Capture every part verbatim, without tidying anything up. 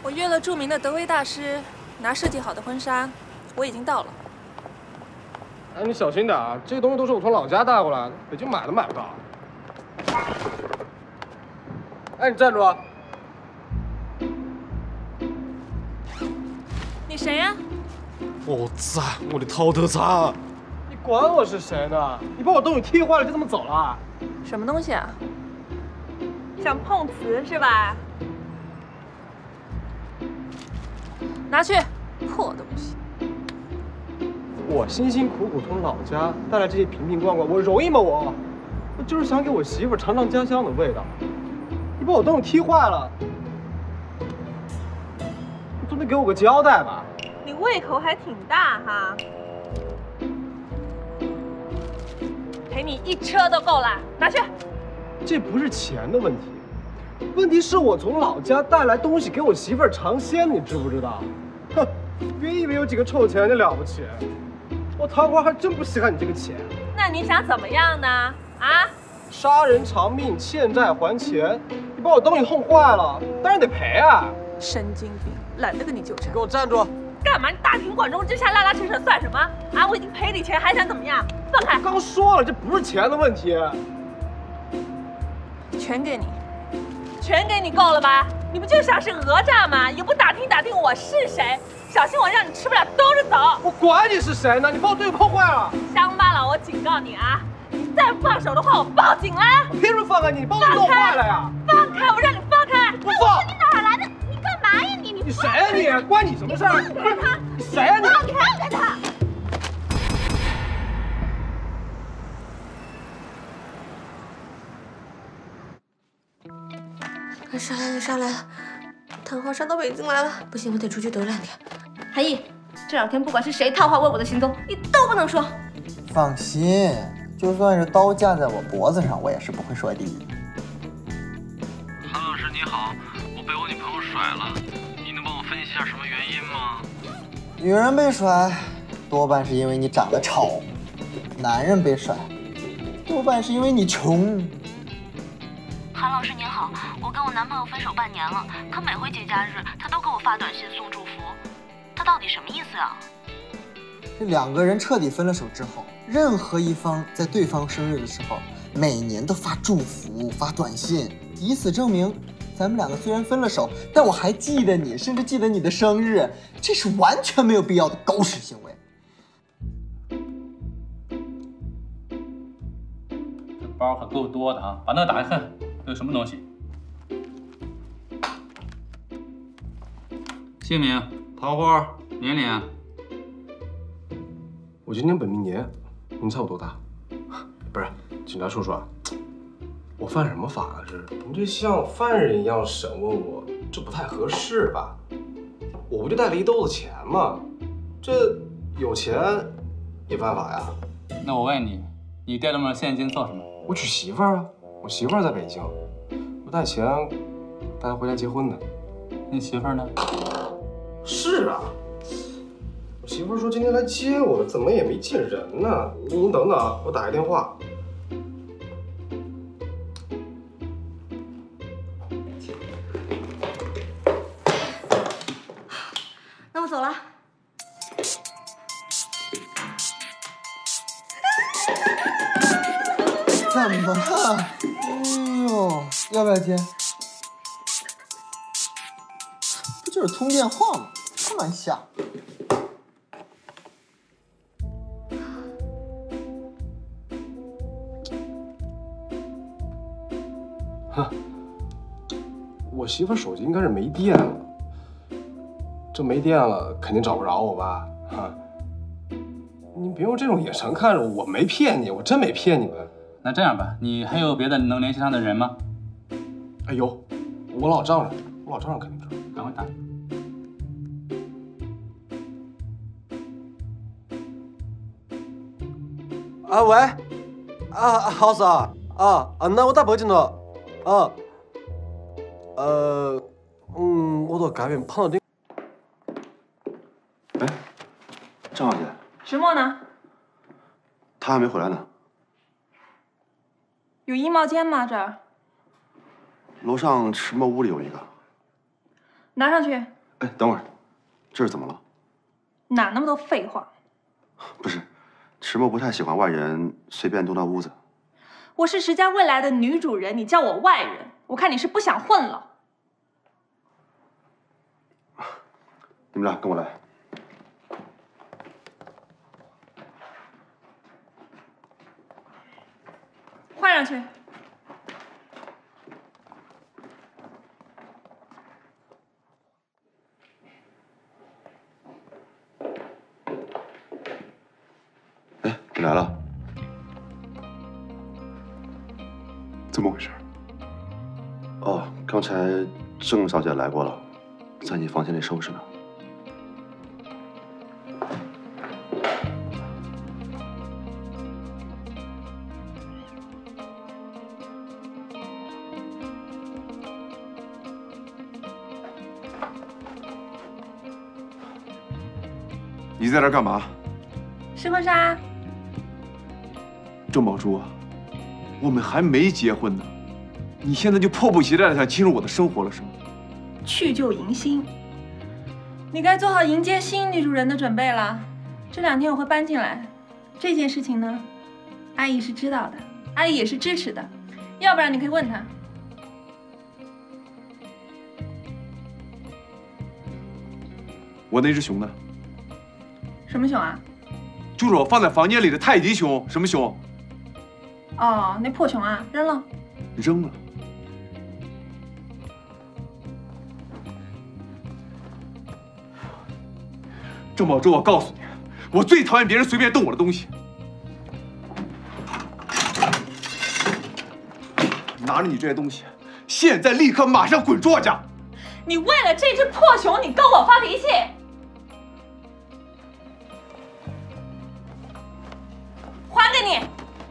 我约了著名的德威大师拿设计好的婚纱，我已经到了。 哎，你小心点啊！这些东西都是我从老家带过来的，北京买都买不到。哎，你站住！ 你谁呀？ 我操！我的头头苍！你管我是谁呢？你把我东西踢坏了就这么走了？ 什么东西啊？ 想碰瓷是吧？ 拿去，破东西！ 我辛辛苦苦从老家带来这些瓶瓶罐罐，我容易吗？我，我就是想给我媳妇尝尝家乡的味道。你把我东西踢坏了，你总得给我个交代吧？ 你胃口还挺大哈！赔你一车都够了，拿去。 这不是钱的问题，问题是我从老家带来东西给我媳妇儿尝鲜，你知不知道？哼，别以为有几个臭钱就了不起，我桃花还真不稀罕你这个钱。 那你想怎么样呢？啊？ 杀人偿命，欠债还钱。你把我东西弄坏了，当然得赔啊！ 神经病，懒得跟你纠缠。 给我站住！ 干嘛？你大庭广众之下拉拉扯扯算什么？啊！我已经赔你钱，还想怎么样？放开！ 刚说了，这不是钱的问题。 全给你， 全给你够了吧？你不就想是讹诈吗？也不打听打听我是谁，小心我让你吃不了兜着走！ 我管你是谁呢？你把我东西碰坏了！ 乡巴佬，我警告你啊！你再不放手的话，我报警了！ 我凭什么放开你？你把我弄坏了呀！ 放开！我让你放开！ 不放！ 你哪来的？你干嘛呀你？你你谁呀你？关你什么事儿？ 放开他！ 你谁呀你？ 放开他！ 上来了，上来了！探花上到北京来了，不行，我得出去躲两天。韩毅，这两天不管是谁套话问我的行踪，你都不能说。 放心，就算是刀架在我脖子上，我也是不会说的。 韩老师你好，我被我女朋友甩了，你能帮我分析一下什么原因吗？ 女人被甩，多半是因为你长得丑；男人被甩，多半是因为你穷。 韩老师您好，我跟我男朋友分手半年了，可每回节假日他都给我发短信送祝福，他到底什么意思呀？ 这两个人彻底分了手之后，任何一方在对方生日的时候，每年都发祝福、发短信，以此证明咱们两个虽然分了手，但我还记得你，甚至记得你的生日，这是完全没有必要的狗屎行为。 这包可够多的啊，把那个打开看。这是什么东西？姓名、桃花、年龄。 我今年本命年，您猜我多大？不是，警察叔叔啊，我犯什么法了？这是你这像犯人一样审问我，这不太合适吧？我不就带了一兜子钱吗？这有钱也犯法呀？ 那我问你，你带那么多现金做什么？ 我娶媳妇儿啊！我媳妇儿在北京，我带钱带她回家结婚的。 你媳妇儿呢？ 是啊，我媳妇儿说今天来接我，怎么也没见人呢？您等等啊，我打个电话。 那我走了。 怎么了？哎呦，要不要接？不就是通电话吗？开玩笑。 哼，我媳妇手机应该是没电了，这没电了肯定找不着我吧？哈，你别用这种眼神看着我，我没骗你，我真没骗你们。 那这样吧，你还有别的能联系上的人吗？ 哎有，我老丈人，我老丈人肯定知道。 赶快打。 啊喂，啊好是啊啊啊，那我打北京了，啊，呃，嗯，我到街边碰到这。 哎，张小姐， 石墨呢？ 他还没回来呢。 有衣帽间吗？这儿楼上石墨屋里有一个。 拿上去， 哎，等会儿，这是怎么了？ 哪那么多废话？ 不是，迟墨不太喜欢外人随便动他屋子。 我是石家未来的女主人，你叫我外人，我看你是不想混了。 你们俩跟我来。 换上去。 哎，你来了。怎么回事？哦，刚才郑小姐来过了，在你房间里收拾呢。 你在这干嘛？ 试婚纱。 郑宝珠，我们还没结婚呢，你现在就迫不及待的想进入我的生活了，是吗？ 去旧迎新，你该做好迎接新女主人的准备了。这两天我会搬进来，这件事情呢，阿姨是知道的，阿姨也是支持的，要不然你可以问她。 我那只熊呢？ 什么熊啊？ 就是我放在房间里的泰迪熊。什么熊？ 哦，那破熊啊，扔了。 扔了。郑宝珠，我告诉你，我最讨厌别人随便动我的东西。拿着你这些东西，现在立刻马上滚出我家！ 你为了这只破熊，你跟我发脾气？还给你！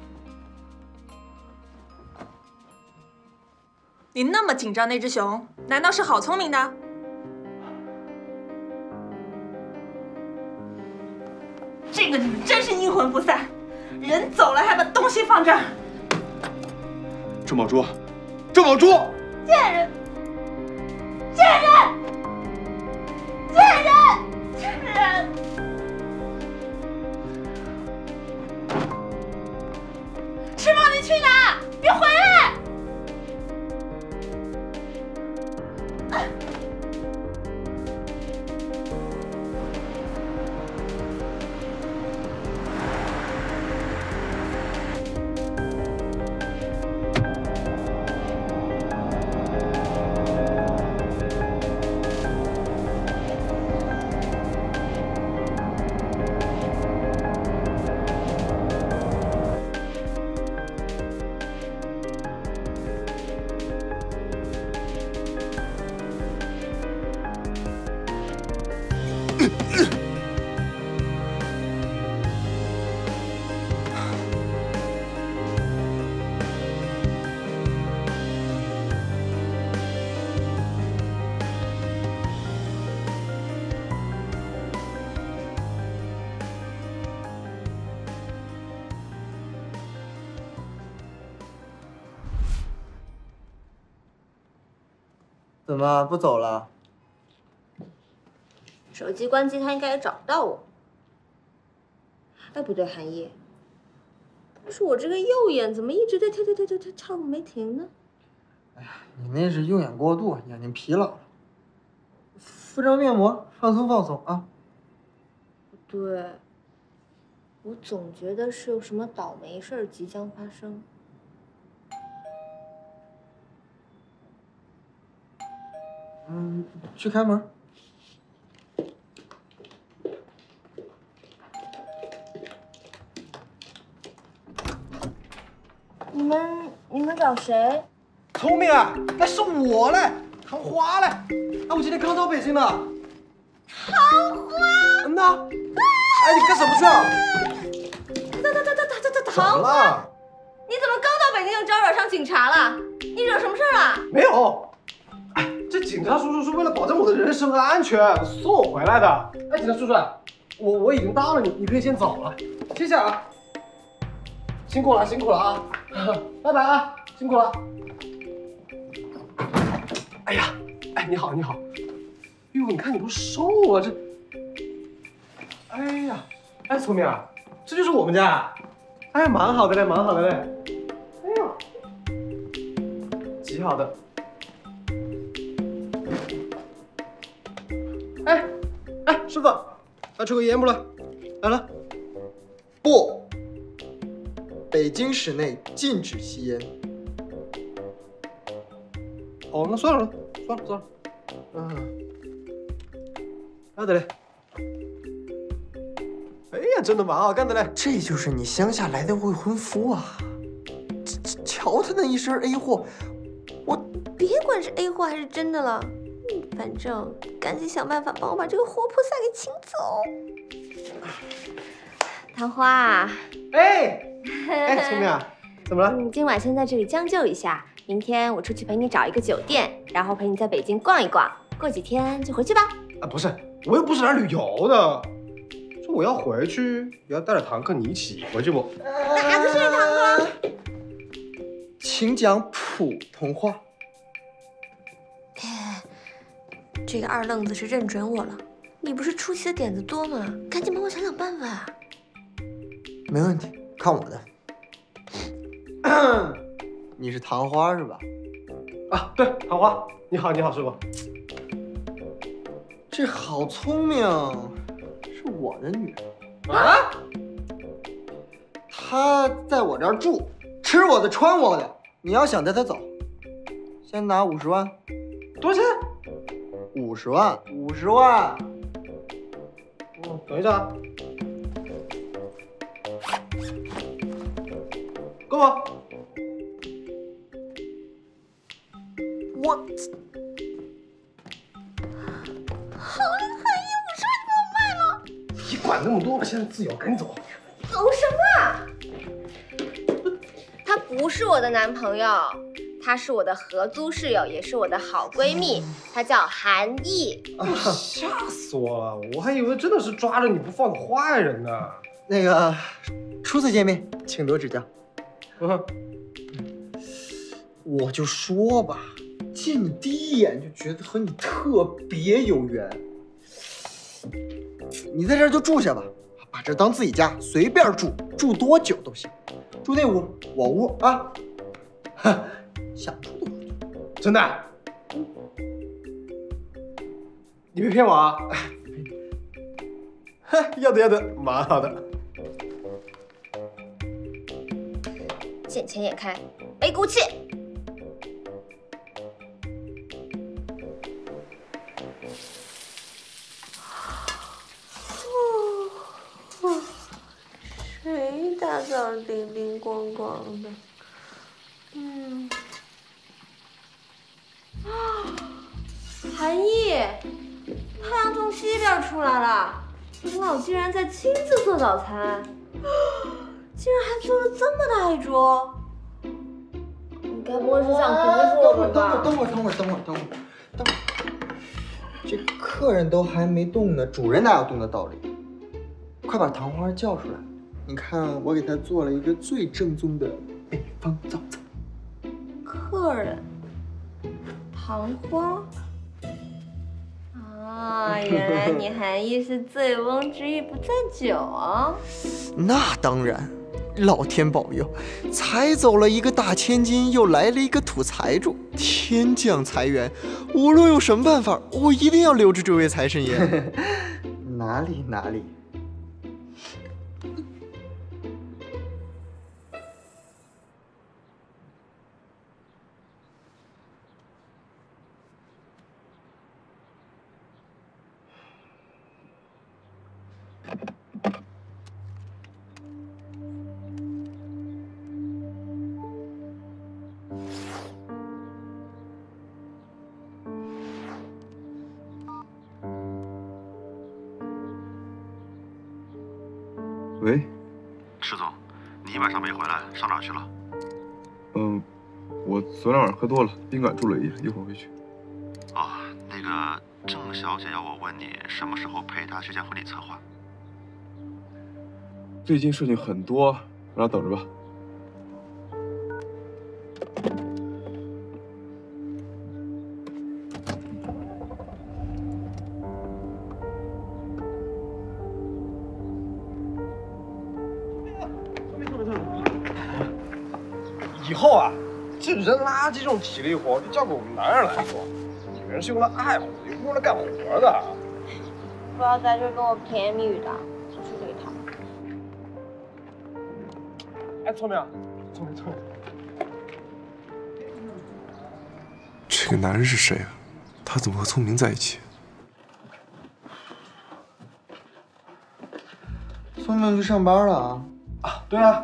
你那么紧张那只熊，难道是好聪明的？ 这个女人真是阴魂不散，人走了还把东西放这儿。 郑宝珠，郑宝珠， 贱人！贱人！贱人！贱人！赤墨，你去哪？你回来！ 怎么不走了？ 手机关机，他应该也找不到我。哎，不对，韩毅，但是我这个右眼怎么一直在跳跳跳跳跳跳个没停呢？ 哎呀，你那是用眼过度，眼睛疲劳了。敷张面膜，放松放松啊。 不对，我总觉得是有什么倒霉事儿即将发生。 嗯，去开门。 你们你们找谁？ 聪明啊，那是我嘞，唐花嘞。哎，我今天刚到北京的。 唐花。 嗯呐。哎，你干什么去啊？ 唐唐唐唐唐唐怎么了？ 你怎么刚到北京就招惹上警察了？你惹什么事儿了？ 没有。哎，这警察叔叔是为了保证我的人身安全，送我回来的。哎，警察叔叔，我我已经到了，你你可以先走了，谢谢啊。辛苦了，辛苦了啊！拜拜啊，辛苦了。哎呀，哎，你好，你好。 呦，你看你不瘦啊，这……哎呀，哎，聪明啊，这就是我们家。哎，蛮好的嘞，蛮好的嘞。哎呦，极好的。哎，哎，师傅，来抽个烟不了？来了。 不，北京市内禁止吸烟。 哦，那算了，算了，算了。嗯，好的嘞。哎呀，真的蛮好看的嘞。 这就是你乡下来的未婚夫啊！这这瞧他那一身 A 货，我别管是 A 货还是真的了，嗯，反正赶紧想办法帮我把这个活菩萨给请走。桃花， 哎，哎，聪明啊，怎么了？ 你今晚先在这里将就一下，明天我出去陪你找一个酒店，然后陪你在北京逛一逛，过几天就回去吧。 啊，不是，我又不是来旅游的。说我要回去，也要带着堂客你一起回去不？ 哪个是堂客？ 请讲普通话。 哎，这个二愣子是认准我了。你不是出奇的点子多吗？赶紧帮我想想办法啊！ 没问题，看我的。你是糖花是吧？ 啊，对，糖花，你好，你好，师傅。 这好聪明，是我的女儿啊！ 她在我这儿住，吃我的，穿我的。你要想带她走，先拿五十万。 多少钱？ 五十万，五十万。 嗯，等一下啊。够吗？ 我。 好厉害！一五十万就把我卖了！ 你管那么多吧，现在自由，赶紧走。 走什么？他不是我的男朋友，他是我的合租室友，也是我的好闺蜜，她叫韩毅。 啊，吓死我了！我还以为真的是抓着你不放的坏人呢。 那个，初次见面，请多指教。 嗯， 我就说吧，见你第一眼就觉得和你特别有缘。你在这儿就住下吧，把这当自己家，随便住，住多久都行。住那屋，我屋啊，想住就住。 真的？你别骗我啊！要得要得，蛮好的。 见钱眼开，没骨气。谁打扫叮叮咣咣的？嗯。啊，韩毅，太阳从西边出来了，林老竟然在亲自做早餐。竟然还做了这么大一桌，你该不会是想毒死我们吧？ 等会儿，等会儿，等会儿，等会儿，等会儿，这客人都还没动呢，主人哪有动的道理？快把糖花叫出来！你看，我给他做了一个最正宗的北方早餐。 客人，糖花。啊，原来你韩毅是醉翁之意不在酒啊！ 那当然，老天保佑，才走了一个大千金，又来了一个土财主，天降财源。无论有什么办法，我一定要留住这位财神爷。哪里哪里。 喂， 池总，你一晚上没回来，上哪儿去了？ 嗯，我昨天晚上喝多了，宾馆住了一夜，一会儿回去。 哦，那个郑小姐要我问你什么时候陪她去见婚礼策划。 最近事情很多，让她等着吧。 以后啊，这人垃圾这种体力活就交给我们男人来做，女人是用来爱护的，又不是用来干活的。 不要在这跟我甜言蜜语的，出去给他。 哎，聪明，聪明，聪明。 这个男人是谁啊？他怎么和聪明在一起？ 聪明去上班了啊？ 啊，对啊。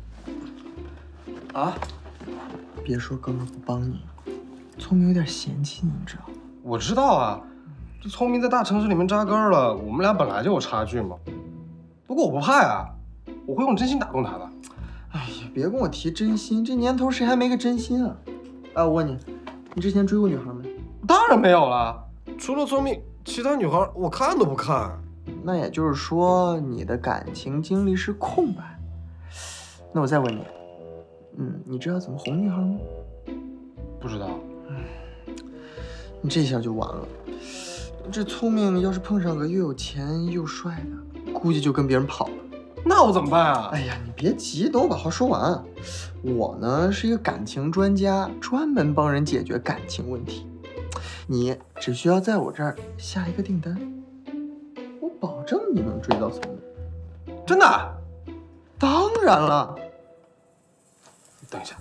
啊？ 别说哥们不帮你，聪明有点嫌弃你，你知道吗？ 我知道啊，这聪明在大城市里面扎根了，我们俩本来就有差距嘛。不过我不怕呀，我会用真心打动他的。 哎呀，别跟我提真心，这年头谁还没个真心啊？哎，我问你，你之前追过女孩没？ 当然没有了，除了聪明，其他女孩我看都不看。 那也就是说，你的感情经历是空白。那我再问你，嗯，你知道怎么哄女孩吗？ 不知道。 你这下就完了。这聪明要是碰上个又有钱又帅的，估计就跟别人跑了。 那我怎么办啊？ 哎呀，你别急，等我把话说完。我呢是一个感情专家，专门帮人解决感情问题。你只需要在我这儿下一个订单，我保证你能追到聪明。 真的？ 当然了。 等一下。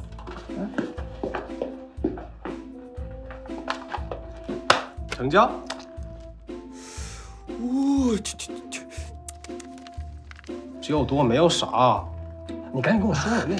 成交。 我去去去！ 只有多没有少，你赶紧跟我说那。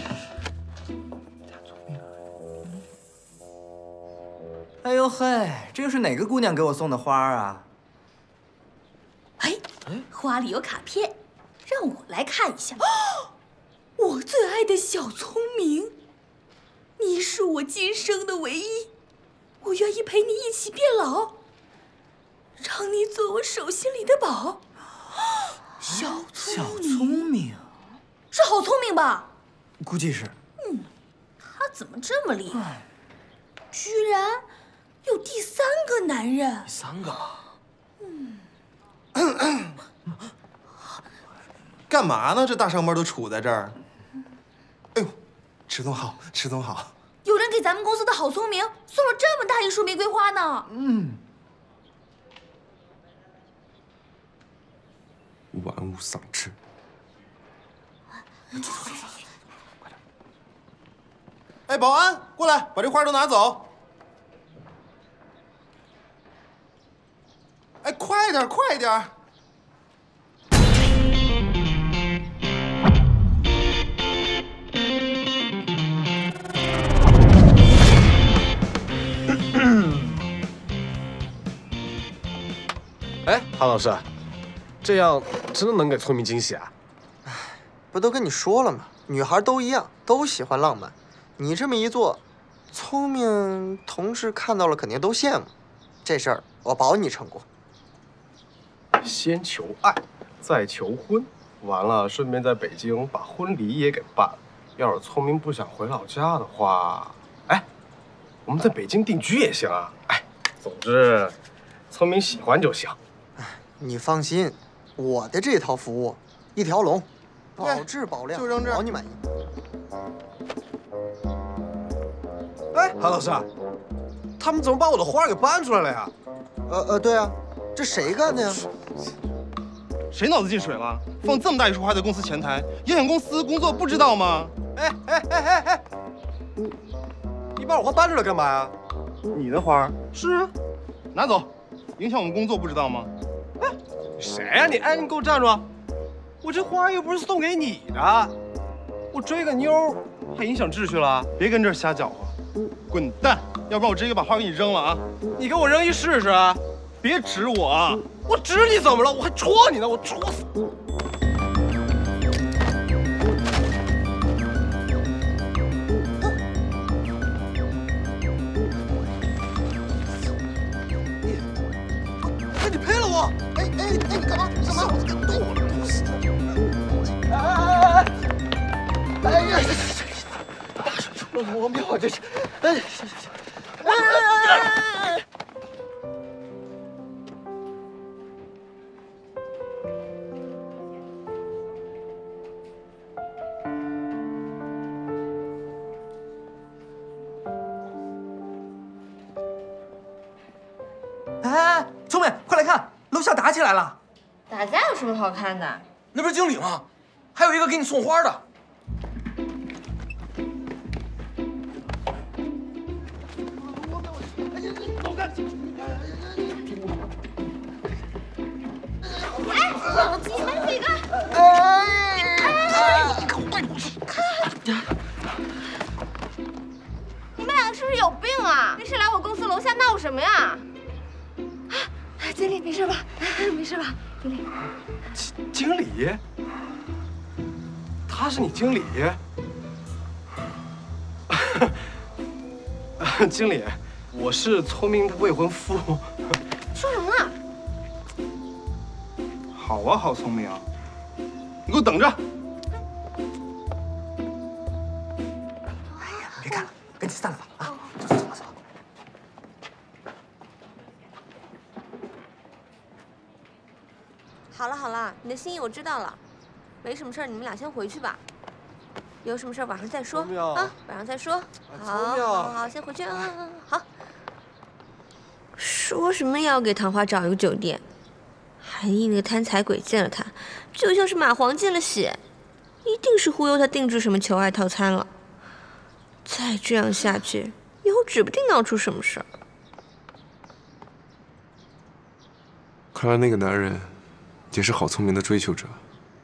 哎呦嘿，这又是哪个姑娘给我送的花啊？ 哎，花里有卡片，让我来看一下。哦，我最爱的小聪明，你是我今生的唯一，我愿意陪你一起变老，让你做我手心里的宝。小聪明， 小聪明， 是好聪明吧？ 估计是。 嗯，他怎么这么厉害？居然有第三个男人。 第三个？ 嗯。 干嘛呢？这大上班都杵在这儿。哎呦，迟总好，迟总好。 有人给咱们公司的好聪明送了这么大一束玫瑰花呢。 嗯。 玩物丧志。 哎，保安，过来，把这花都拿走。哎，快点，快点！ 哎，韩老师，这样真的能给聪明惊喜啊？ 哎，不都跟你说了吗？女孩都一样，都喜欢浪漫。你这么一做，聪明同事看到了肯定都羡慕。这事儿我保你成功。 先求爱，再求婚，完了顺便在北京把婚礼也给办了。要是聪明不想回老家的话，哎，我们在北京定居也行啊。哎，总之，聪明喜欢就行。 你放心，我的这套服务一条龙，保质保量， 就扔这儿， 保你满意。 哎，韩老师，他们怎么把我的花给搬出来了呀？ 呃呃，对啊，这谁干的呀？ 谁脑子进水了？放这么大一束花在公司前台，影响公司工作不知道吗？ 哎哎哎哎哎，你你把我花搬出来干嘛呀？ 你的花？ 是啊， 拿走，影响我们工作不知道吗？ 哎，谁呀你？哎，你给我站住！我这花又不是送给你的，我追个妞还影响秩序了？ 别跟这儿瞎搅和，滚蛋！要不然我直接把花给你扔了啊！ 你给我扔一试试啊！ 别指我啊！ 我指你怎么了？我还戳你呢！我戳死！ 哎，你赔了我！哎哎哎，你干嘛？干嘛？我给动了！ 哎哎哎！哎呀，大水出了罗庙啊！这是，哎，行行行，哎哎哎哎！ 起来了。 打架有什么好看的？ 那不是经理吗？还有一个给你送花的。 哎，冷静，买这个。 哎，你给我快点！ 你们两个是不是有病啊？没事来我公司楼下闹什么呀？啊，经理没事吧？没事吧，经理？ 经理？他是你经理？经理，我是聪明的未婚夫。 说什么呢？ 好啊，好聪明啊！你给我等着！ 哎呀，别干了，赶紧散了吧！啊，走走走走。 好了好了，你的心意我知道了，没什么事儿，你们俩先回去吧。有什么事儿晚上再说啊，晚上再说。好，好，好，先回去啊。好。说什么也要给唐花找一个酒店，韩毅那个贪财鬼见了他，就像是蚂蟥见了血，一定是忽悠他定制什么求爱套餐了。再这样下去，以后指不定闹出什么事儿。 看来那个男人也是好聪明的追求者。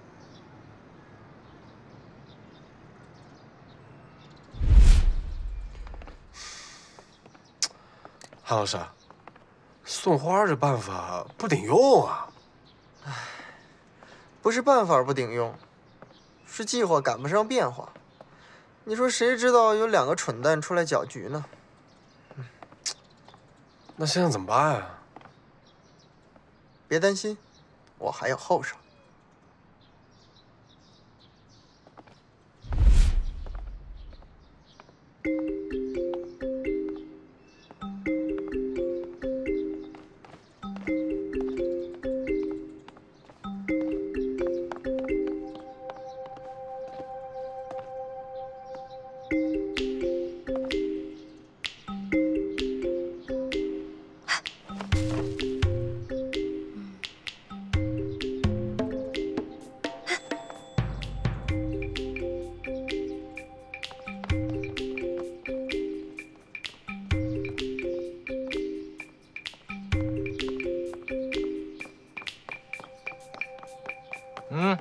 韩老师，送花这办法不顶用啊！ 唉，不是办法不顶用，是计划赶不上变化。你说谁知道有两个蠢蛋出来搅局呢？ 嗯，那现在怎么办啊？ 别担心，我还有后手。 嗯，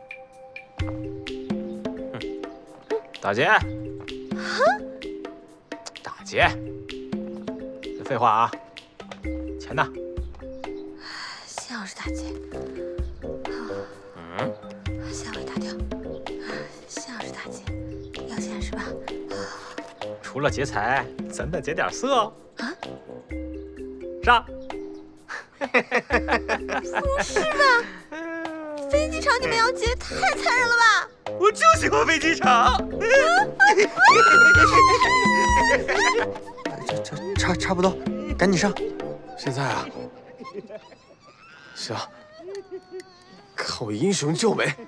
打劫，打劫，别废话啊！钱呢？ 幸好是打劫。 嗯， 下回打掉。幸好是打劫，要钱是吧？ 除了劫财，咱再劫点色。啊？上。 不是吧？飞机场你们要劫，太残忍了吧！ 我就喜欢飞机场。 这这差差不多，赶紧上。 现在啊，行，看我英雄救美。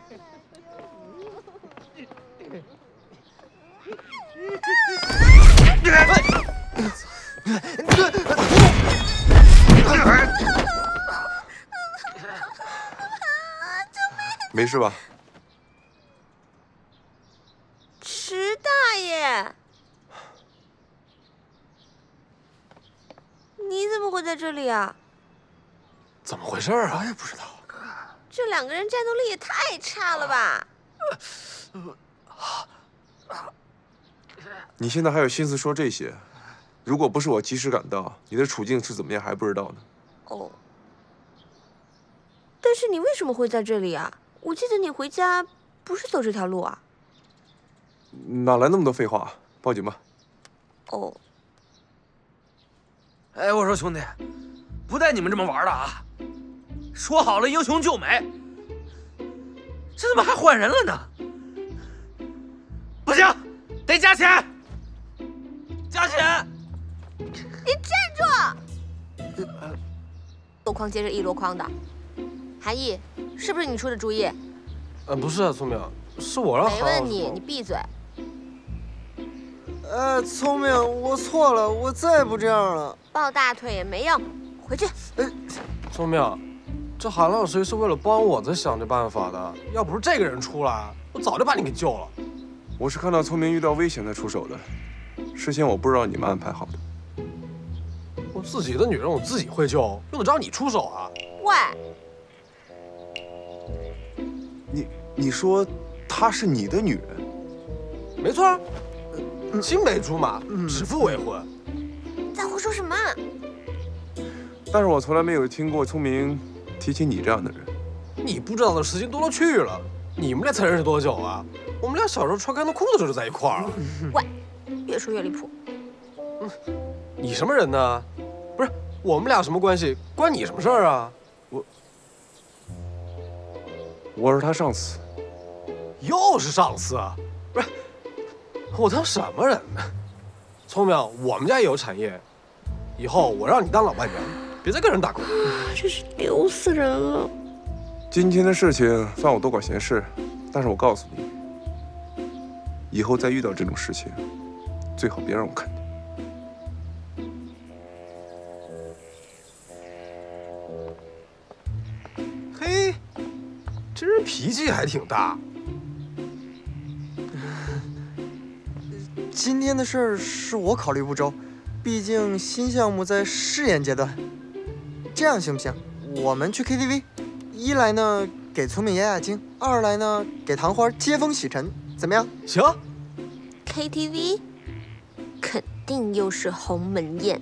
没事吧？ 池大爷，你怎么会在这里啊？ 怎么回事啊？ 我也不知道。 这两个人战斗力也太差了吧！ 你现在还有心思说这些？如果不是我及时赶到，你的处境是怎么样还不知道呢。 哦，但是你为什么会在这里啊？我记得你回家不是走这条路啊？ 哪来那么多废话？报警吧。 哦。 哎，我说兄弟，不带你们这么玩的啊！说好了英雄救美，这怎么还换人了呢？不行，得加钱！加钱！ 你站住！箩筐接着一箩筐的，韩毅，是不是你出的主意？ 呃，不是啊，聪明，是我让。 没问你，你闭嘴。 呃，聪明，我错了，我再也不这样了。 抱大腿也没用，回去。 哎，聪明， 这韩老师是为了帮我才想这办法的，要不是这个人出来，我早就把你给救了。 我是看到聪明遇到危险才出手的，事先我不知道你们安排好的。 我自己的女人我自己会救，用得着你出手啊？ 喂， 你你说她是你的女人？ 没错，青梅竹马，指腹为婚。 你在胡说什么？ 但是我从来没有听过聪明提起你这样的人。 你不知道的事情多了去了。你们俩才认识多久啊？我们俩小时候穿干的裤子就在一块儿了。 喂，越说越离谱。 嗯，你什么人呢？不是，我们俩什么关系？关你什么事儿啊？ 我我是他上司。 又是上司啊？不是，我当什么人呢？聪明，我们家也有产业，以后我让你当老板娘，别再跟人打工。 真是丢死人了。 今天的事情算我多管闲事，但是我告诉你，以后再遇到这种事情，最好别让我看见。 嘿，这人脾气还挺大。 今天的事儿是我考虑不周，毕竟新项目在试验阶段。这样行不行？我们去 K T V， 一来呢给聪明压压惊，二来呢给唐花接风洗尘，怎么样？ 行。 K T V， 肯定又是鸿门宴。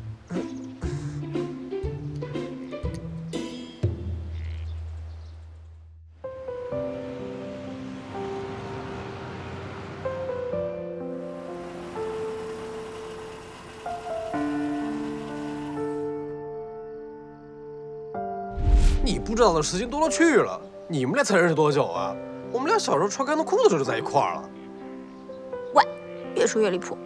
你不知道的事情多了去了。你们俩才认识多久啊？我们俩小时候穿干的裤子就在一块儿了。 喂，越说越离谱。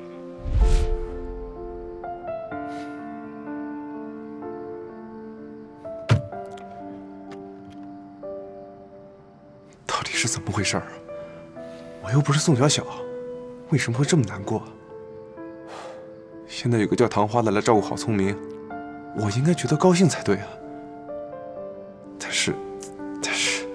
到底是怎么回事啊？我又不是宋小小，为什么会这么难过？现在有个叫唐花的来照顾好聪明，我应该觉得高兴才对啊。但是，但是，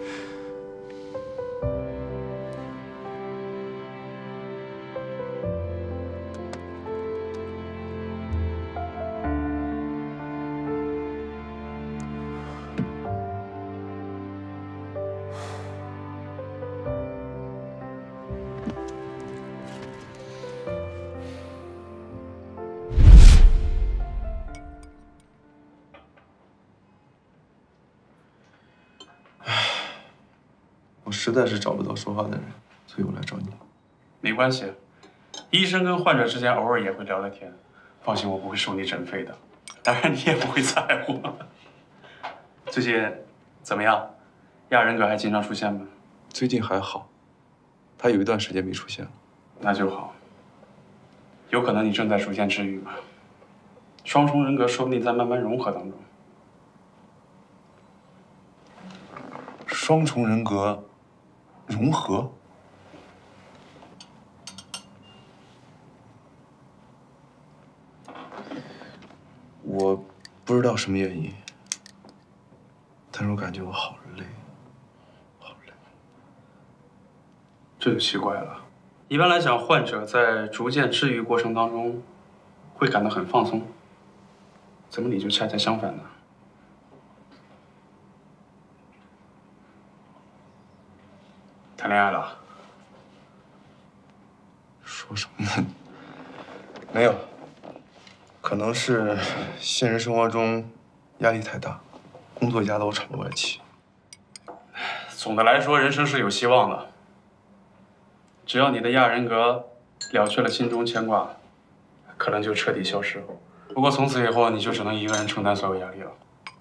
我实在是找不到说话的人，所以我来找你。 没关系，医生跟患者之间偶尔也会聊聊天。放心，我不会收你诊费的，当然你也不会在乎。最近怎么样？亚人格还经常出现吗？ 最近还好，他有一段时间没出现了。 那就好，有可能你正在逐渐治愈嘛。双重人格说不定在慢慢融合当中。 双重人格融合？我不知道什么原因，但是我感觉我好累，好累。 这就奇怪了。一般来讲，患者在逐渐治愈过程当中，会感到很放松。怎么你就恰恰相反呢？谈恋爱了？ 说什么呢？没有，可能是现实生活中压力太大，工作压得我喘不过来气。 总的来说，人生是有希望的。只要你的亚人格了却了心中牵挂，可能就彻底消失。不过从此以后，你就只能一个人承担所有压力了。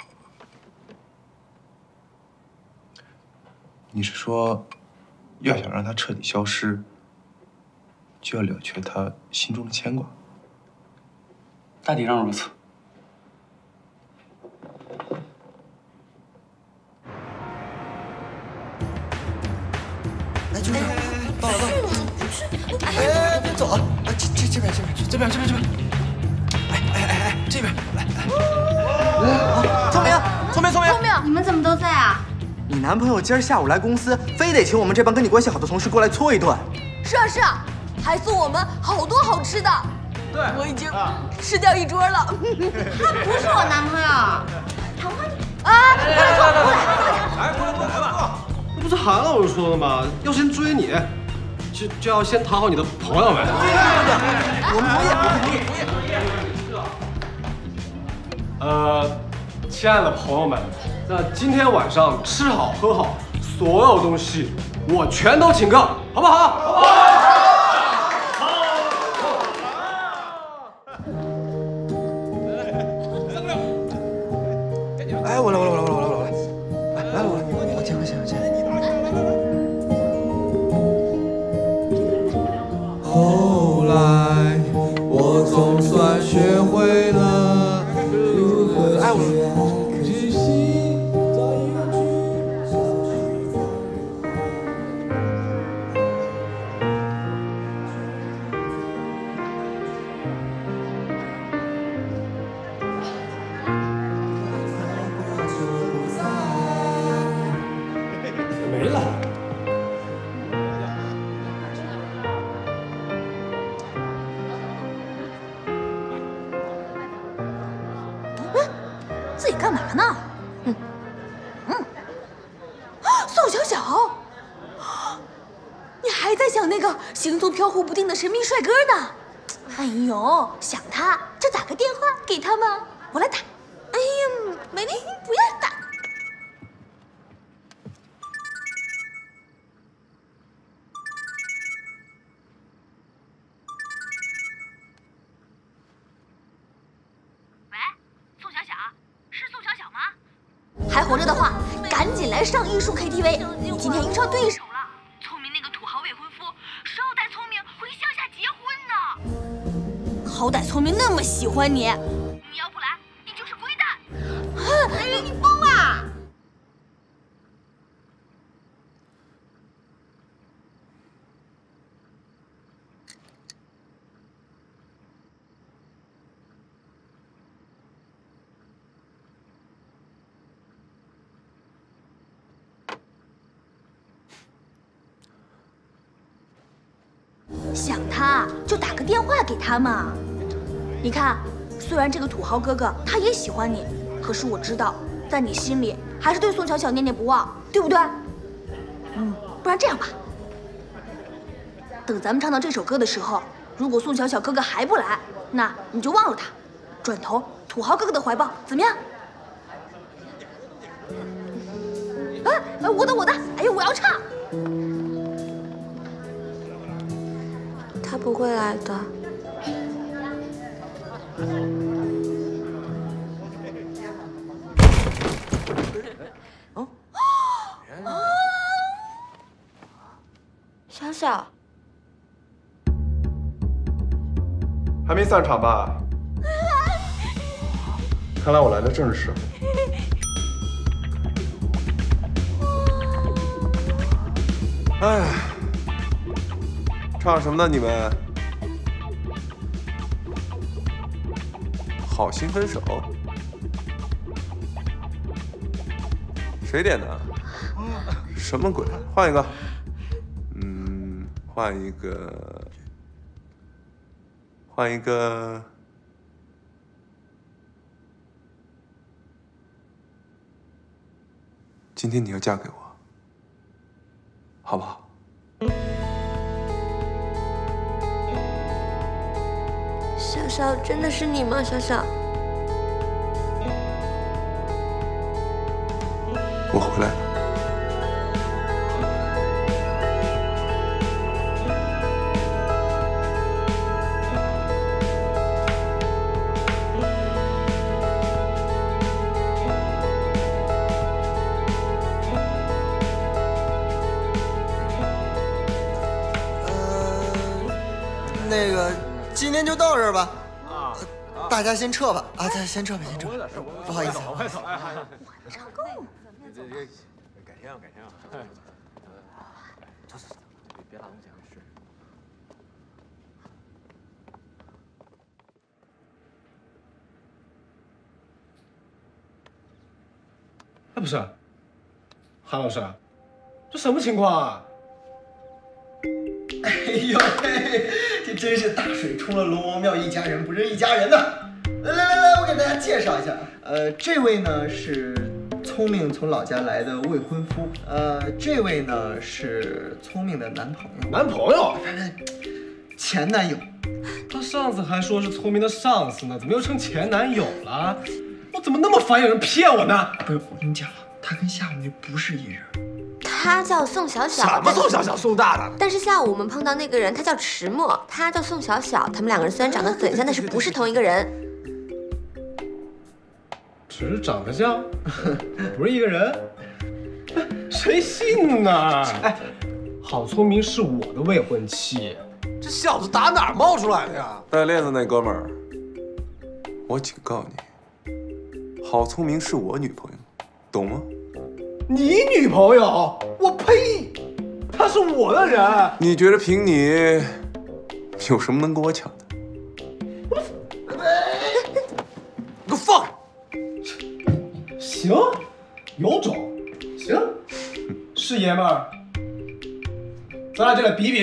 你是说，要想让他彻底消失，就要了却他心中的牵挂？ 大体上如此。 来，就是到了到了。哎哎，别走啊！啊，这这这边这边这边这边这边。哎哎哎哎，这边来来。 好，聪明， 聪明聪明聪明，你们怎么都在啊？ 你男朋友今儿下午来公司，非得请我们这帮跟你关系好的同事过来搓一顿。 是啊是啊，还送我们好多好吃的。 对， 我已经吃掉一桌了。 他不是我男朋友。谈话啊，过来坐，过来，坐下。 来，过来过来来吧。这不是韩老师说的吗？要先追你，就就要先讨好你的朋友们。 我们同意，我们同意。 呃，亲爱的朋友们，那今天晚上吃好喝好，所有东西我全都请客，好不好？好。 哎，我来，我来，我来，我来，我来，我来，来了，我来，我接，我接，我接。 后来，我总算学会了如何哎，我。 没了。 自己干嘛呢？嗯嗯，宋小小，你还在想那个行踪飘忽不定的神秘帅哥呢？哎呦，想他就打个电话给他嘛，我来打。哎呀，美丽，不要打。还活着的话，赶紧来上艺术 K T V。你今天遇上对手了，聪明那个土豪未婚夫说要带聪明回乡下结婚呢。好歹聪明那么喜欢你，你要不来，你就是龟蛋。 哎呀，你疯啊！ 想他就打个电话给他嘛。你看，虽然这个土豪哥哥他也喜欢你，可是我知道，在你心里还是对宋小小念念不忘，对不对？嗯，不然这样吧，等咱们唱到这首歌的时候，如果宋小小哥哥还不来，那你就忘了他，转头土豪哥哥的怀抱，怎么样？哎，我的我的，哎呦，我要唱。 他不会来的。 哦， 小小， 还没散场吧？看来我来的正是时候。哎，唱什么呢？你们？好心分手？谁点的？什么鬼？换一个。嗯，换一个。换一个。今天你要嫁给我，好不好？ 小小，真的是你吗？小小， 我回来了。 那个，今天就到这儿吧。啊，大家先撤吧。啊，大家先撤吧，先撤。不好意思， 我快走，哎， 我还没唱够呢。 这这改天啊，改天啊。走走走，别别拉东西啊。是。 哎，不是，韩老师，这什么情况啊？ 哎呦嘿，这真是大水冲了龙王庙，一家人不认一家人呐！来来来来，我给大家介绍一下，呃，这位呢是聪明从老家来的未婚夫，呃，这位呢是聪明的男朋友。 男朋友？ 前男友。 他上次还说是聪明的上司呢，怎么又成前男友了？我怎么那么烦有人骗我呢？ 不是，我跟你讲了，他跟夏雨那不是一人。 他叫宋小小。 什么宋小小、宋大大？ 但是下午我们碰到那个人，他叫迟墨，他叫宋小小。他们两个人虽然长得很像，但是不是同一个人。 只是长得像，不是一个人。谁信呢？哎，郝聪明是我的未婚妻。 这小子打哪儿冒出来的呀？ 戴链子那哥们儿，我警告你，郝聪明是我女朋友，懂吗？ 你女朋友？我呸！她是我的人。 你觉得凭你有什么能跟我抢的？ 你给我放开！ 行，有种，行，是爷们儿，咱俩就来比比。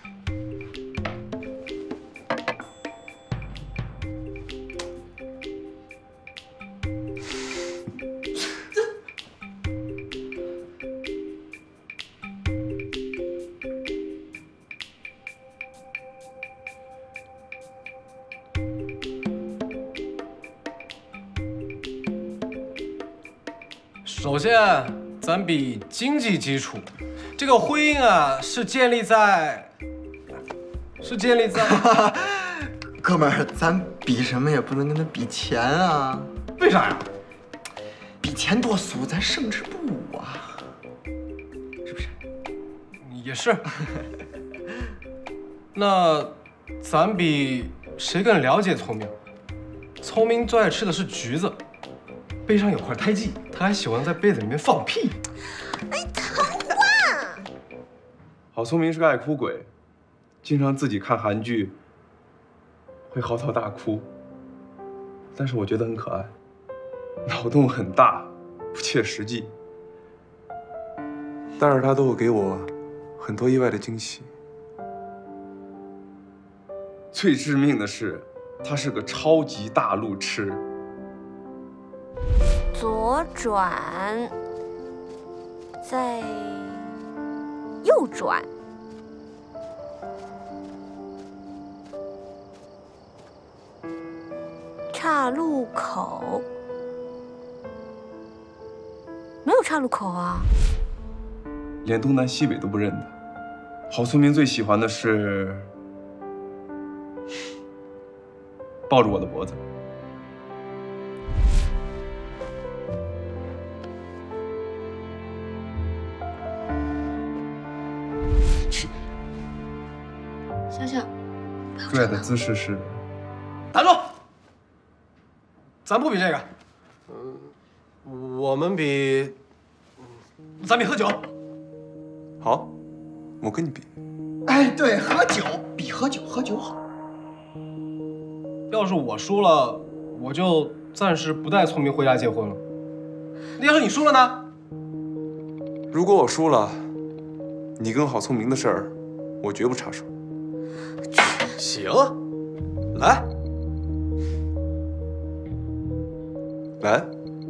首先，咱比经济基础，这个婚姻啊是建立在，是建立在， 哥们儿，咱比什么也不能跟他比钱啊。 为啥呀？ 比钱多俗，咱胜之不武啊，是不是？ 也是。那咱比谁更了解聪明？聪明最爱吃的是橘子。背上有块胎记，他还喜欢在被子里面放屁。 哎，疼啊！ 郝聪明是个爱哭鬼，经常自己看韩剧会嚎啕大哭，但是我觉得很可爱，脑洞很大，不切实际，但是他都会给我很多意外的惊喜。最致命的是，他是个超级大路痴。 左转，再右转，岔路口，没有岔路口啊， 连东南西北都不认得。郝聪明最喜欢的是抱着我的脖子。 小小， 最爱的姿势是…… 打住！咱不比这个，嗯，我们比，咱比喝酒。 好，我跟你比。 哎，对，喝酒比喝酒喝酒好。 要是我输了，我就暂时不带聪明回家结婚了。那要是你输了呢？ 如果我输了，你跟郝聪明的事儿，我绝不插手。 行，来， 来。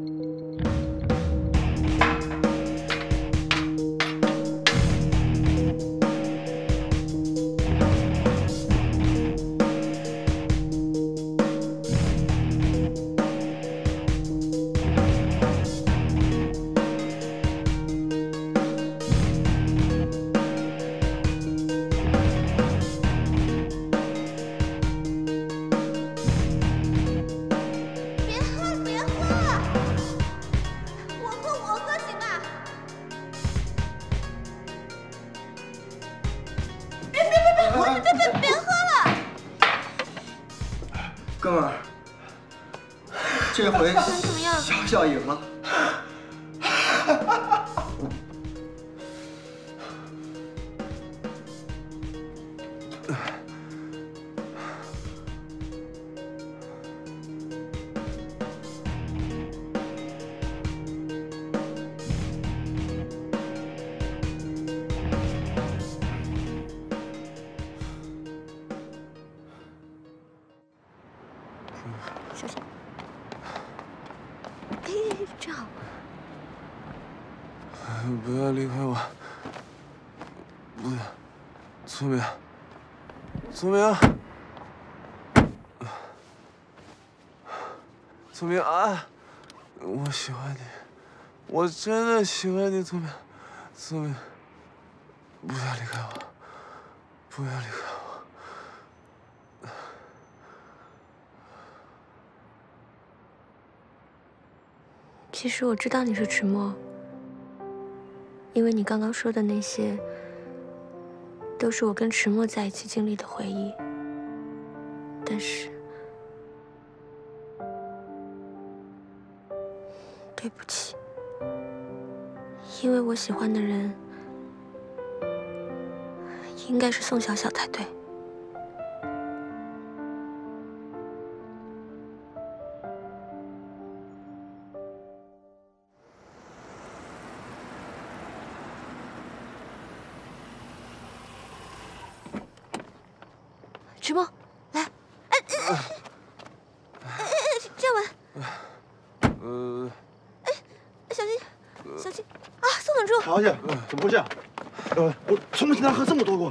哥们儿，这回小小赢了。 小心。哎，这样。 不要离开我！不要，聪明，聪明，聪明啊！我喜欢你，我真的喜欢你，聪明，聪明，不要离开我，不要离开我。 其实我知道你是迟墨，因为你刚刚说的那些，都是我跟迟墨在一起经历的回忆。但是，对不起，因为我喜欢的人应该是宋小小才对。 迟墨，来，哎哎哎哎，站稳。 呃， 哎，小心，小心啊！宋总助， 郝小姐，怎么回事？呃，我从没听他喝这么多过。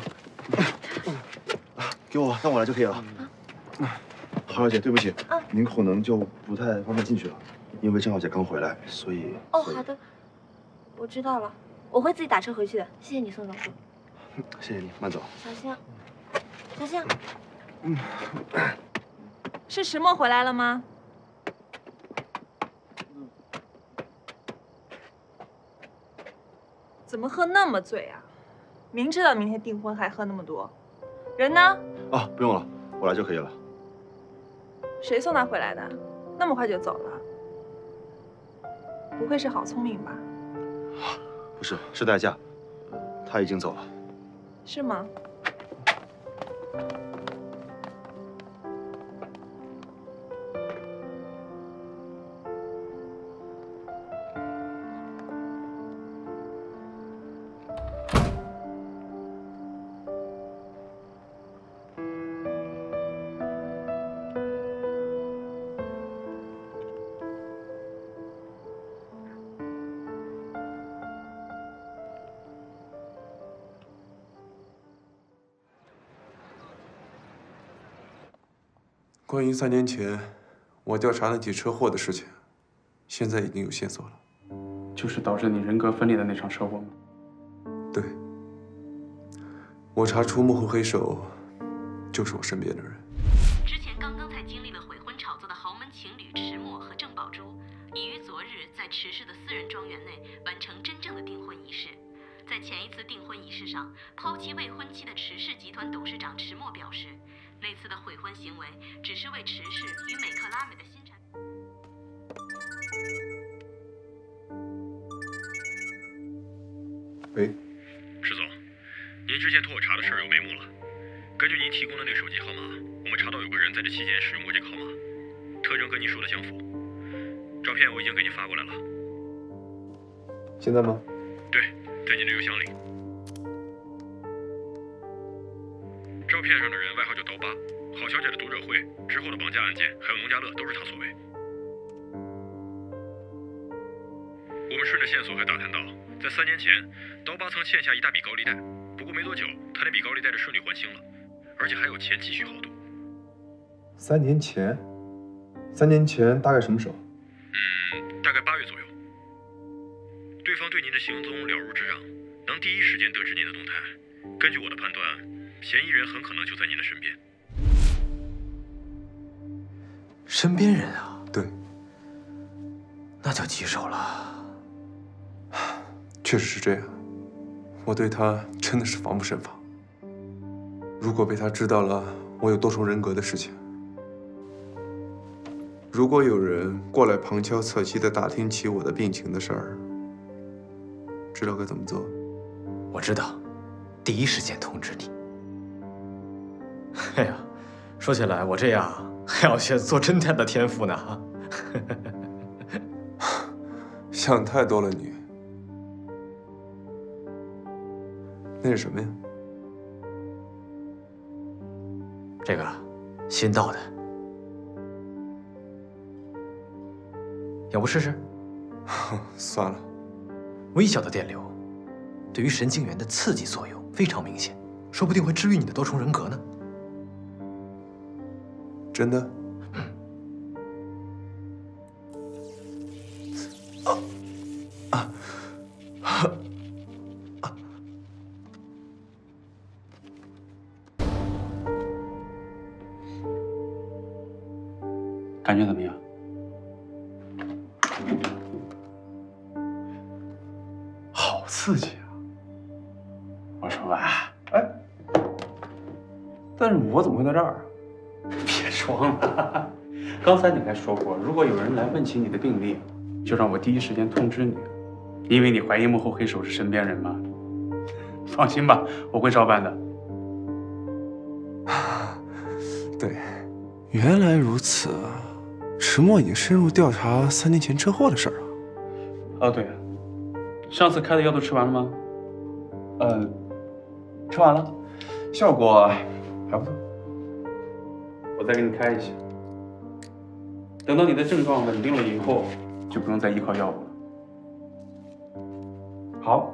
给我，让我来就可以了。郝小姐，对不起，您可能就不太方便进去了，因为郑小姐刚回来，所以。 哦，好的，我知道了，我会自己打车回去的。谢谢你，宋总助。 谢谢你，慢走。 小心，小心。 嗯，是石墨回来了吗？怎么喝那么醉啊？明知道明天订婚还喝那么多，人呢？ 啊，不用了，我来就可以了。 谁送他回来的？那么快就走了？不会是郝聪明吧？ 不是，是代驾，他已经走了。 是吗？ 关于三年前我调查那起车祸的事情，现在已经有线索了。 就是导致你人格分裂的那场车祸吗？ 对，我查出幕后黑手就是我身边的人。 之前刚刚才经历了悔婚炒作的豪门情侣迟墨和郑宝珠，已于昨日在迟氏的私人庄园内完成真正的订婚仪式。在前一次订婚仪式上，抛弃未婚妻的迟氏集团董事长迟墨表示。 那次的悔婚行为只是为迟氏与美克拉美的新产品。 喂， 石总，您之前托我查的事儿有眉目了。根据您提供的那个手机号码，我们查到有个人在这期间使用过这个号码，特征跟您说的相符。照片我已经给您发过来了。 现在吗？ 对，在您的邮箱里。 照片上的人外号叫刀疤，郝小姐的读者会之后的绑架案件，还有农家乐都是他所为。我们顺着线索还打探到，在三年前，刀疤曾欠下一大笔高利贷，不过没多久，他那笔高利贷就顺利还清了，而且还有钱继续豪赌。 三年前，三年前大概什么时候？ 嗯，大概八月左右。对方对您的行踪了如指掌，能第一时间得知您的动态。根据我的判断。 嫌疑人很可能就在您的身边。 身边人啊？ 对， 那就棘手了。 确实是这样，我对他真的是防不胜防。如果被他知道了我有多重人格的事情，如果有人过来旁敲侧击地打听起我的病情的事儿，知道该怎么做？ 我知道，第一时间通知你。 哎呀，说起来，我这样还要学做侦探的天赋呢。 想太多了你。那是什么呀？ 这个新到的。 要不试试？ 算了。 微小的电流，对于神经元的刺激作用非常明显，说不定会治愈你的多重人格呢。 真的？嗯。啊啊啊！ 感觉怎么样？好刺激啊！我说吧，哎， 但是我怎么会在这儿啊？ 别装了，刚才你还说过，如果有人来问起你的病历，就让我第一时间通知你，因为你怀疑幕后黑手是身边人嘛。放心吧，我会照办的。 对，原来如此啊！迟墨已经深入调查三年前车祸的事儿了。 哦，对了，上次开的药都吃完了吗？呃，吃完了，效果还不错。我再给你开一些，等到你的症状稳定了以后，就不用再依靠药物了。好。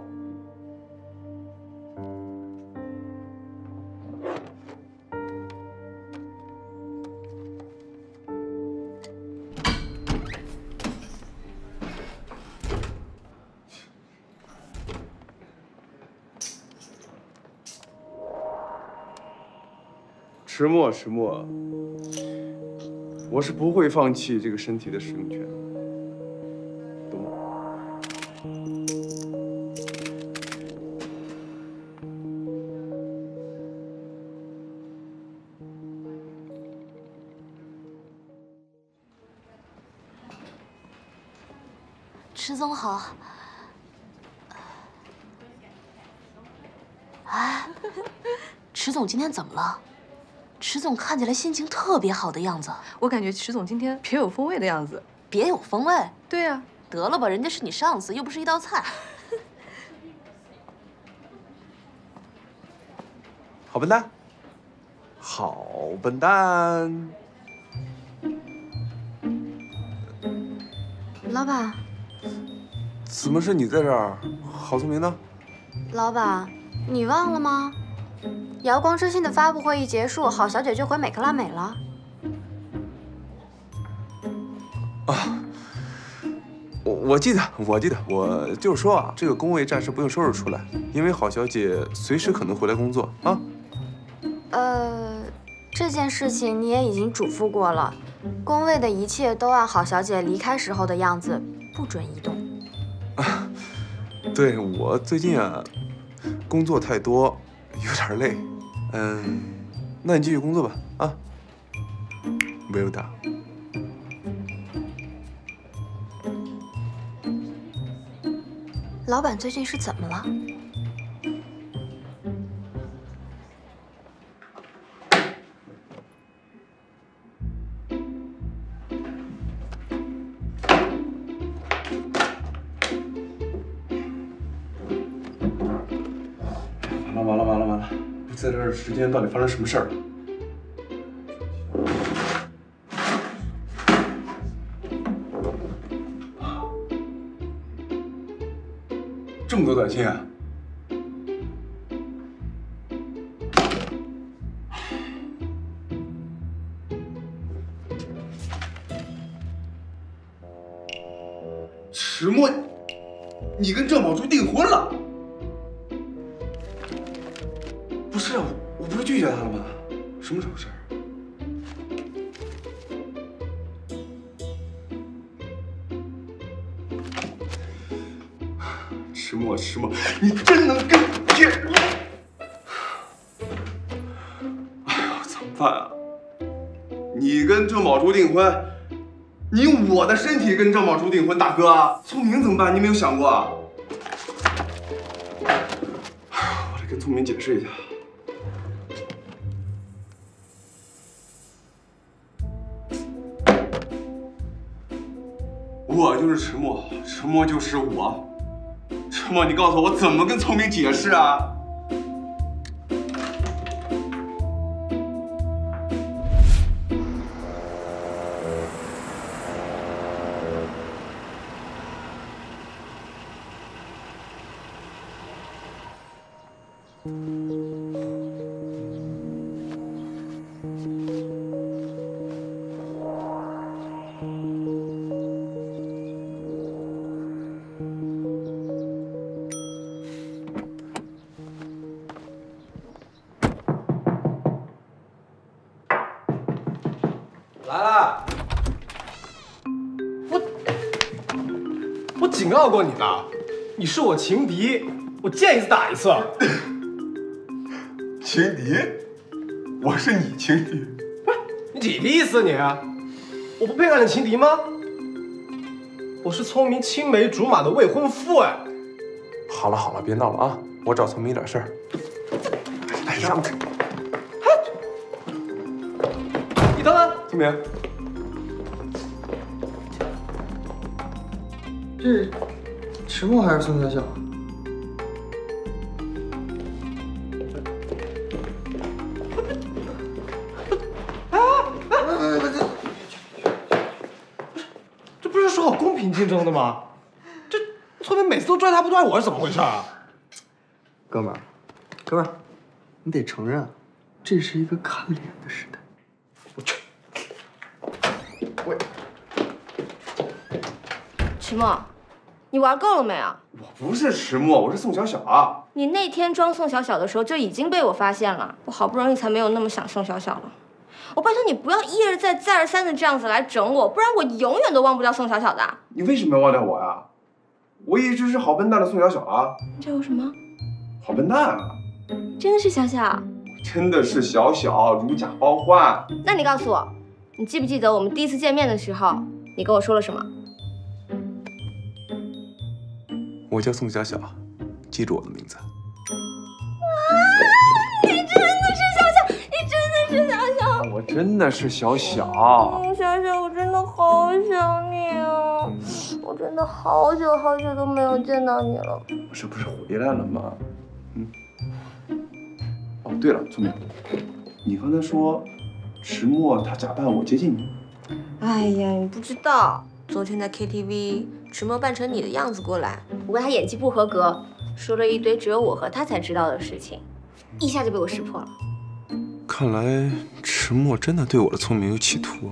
迟墨，迟墨，我是不会放弃这个身体的使用权，懂吗？ 迟总好。哎，迟总今天怎么了？迟总看起来心情特别好的样子。 我感觉迟总今天别有风味的样子。 别有风味？ 对呀、啊。 得了吧，人家是你上司，又不是一道菜。 好笨蛋，好笨蛋。 老板， 怎么是你在这儿？郝聪明呢？ 老板，你忘了吗？瑶光之星的发布会一结束，郝小姐就回美克拉美了。 啊，我我记得，我记得，我就是说啊，这个工位暂时不用收拾出来，因为郝小姐随时可能回来工作啊。 呃，这件事情你也已经嘱咐过了，工位的一切都按郝小姐离开时候的样子，不准移动。 啊，对，我最近啊，工作太多，有点累。嗯，那你继续工作吧，啊。Well done。 老板最近是怎么了？ 完了完了完了完了！不在这儿时间到底发生什么事儿了？这么多短信啊！迟墨，你跟郑宝珠订婚了？不是啊，我不是拒绝他了吗？什么时候事儿？迟墨，迟墨，你真能跟天！哎呦，怎么办啊？你跟郑宝珠订婚，你用我的身体跟郑宝珠订婚，大哥，聪明怎么办？你没有想过啊？我得跟聪明解释一下。我就是迟墨，迟墨就是我。迟墨，你告诉我，我怎么跟聪明解释啊？ 来了。我我警告过你了，你是我情敌，我见一次打一次。 情敌？我是你情敌？ 你几个意思你？我不配干你情敌吗？我是聪明青梅竹马的未婚夫哎。 好了好了，别闹了啊！我找聪明有点事儿。哎，让开！ 你等等， 聪明， 这是迟暮还是宋小小？ 这不是说好公平竞争的吗？这聪明每次都拽他不拽我是怎么回事啊？ 哥们儿，哥们儿，你得承认，这是一个看脸的时代。 我去， 我迟墨，你玩够了没啊？ 我不是迟墨，我是宋小小啊。 你那天装宋小小的时候就已经被我发现了，我好不容易才没有那么想宋小小了。我拜托你不要一而再再而三的这样子来整我，不然我永远都忘不掉宋小小的。 你为什么要忘掉我呀？我一直是好笨蛋的宋小小啊。 你叫我什么？ 好笨蛋啊！ 真的是小小？ 真的是小小，如假包换。 那你告诉我，你记不记得我们第一次见面的时候，你跟我说了什么？ 我叫宋小小，记住我的名字。 你真的是小小，你真的是小小。 我真的是小小。 嗯，小小，我真的好想你啊！我真的好久好久都没有见到你了。 我这不是回来了吗？嗯。哦，对了，聪明，你刚才说迟墨他假扮我接近你。 哎呀，你不知道，昨天在 K T V， 迟墨扮成你的样子过来，不过他演技不合格，说了一堆只有我和他才知道的事情，一下就被我识破了。 看来迟墨真的对我的聪明有企图。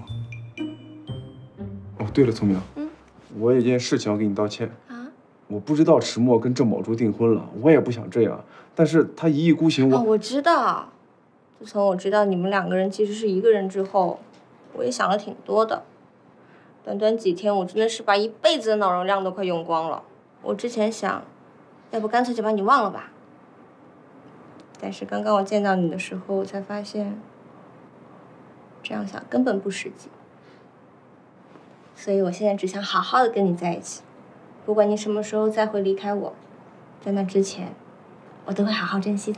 哦，对了，聪明，嗯，我有件事情要跟你道歉啊。我不知道迟墨跟郑宝珠订婚了，我也不想这样，但是他一意孤行，我…… 哦，我知道。自从我知道你们两个人其实是一个人之后，我也想了挺多的。短短几天，我真的是把一辈子的脑容量都快用光了。我之前想，要不干脆就把你忘了吧。但是刚刚我见到你的时候，我才发现，这样想根本不实际。所以我现在只想好好的跟你在一起，不管你什么时候再会离开我，在那之前，我都会好好珍惜的。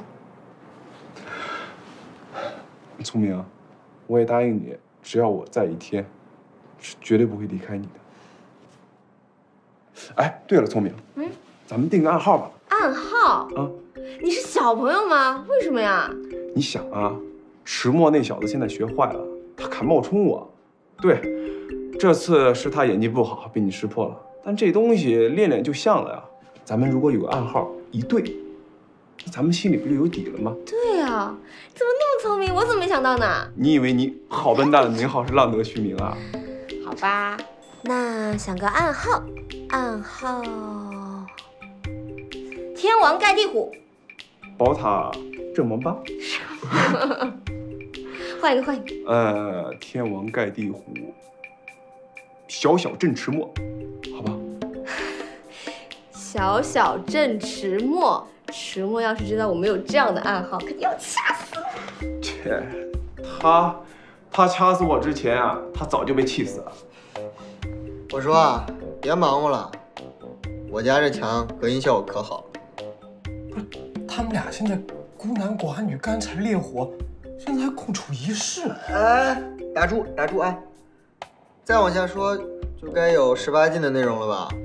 聪明，我也答应你，只要我在一天，是绝对不会离开你的。哎，对了，聪明，嗯，咱们定个暗号吧。 暗号？ 啊， 你是小朋友吗？为什么呀？ 你想啊，迟墨那小子现在学坏了，他敢冒充我。对，这次是他演技不好，被你识破了。但这东西练练就像了呀。咱们如果有个暗号一对，咱们心里不就有底了吗？ 对呀，怎么那么聪明？我怎么没想到呢？ 你以为你好笨蛋的名号是浪得虚名啊？ 好吧，那想个暗号，暗号，天王盖地虎， 宝塔镇王八。 换一个，换一个。 呃，天王盖地虎，小小镇迟墨，好吧？ 小小镇迟墨，迟墨要是知道我们有这样的暗号，肯定要掐死我。 切，他他掐死我之前啊，他早就被气死了。 我说啊，别忙活了，我家这墙隔音效果可好了。 不是，他们俩现在孤男寡女，干柴烈火，现在还共处一室。 哎，打住打住啊！再往下说，就该有十八禁的内容了吧？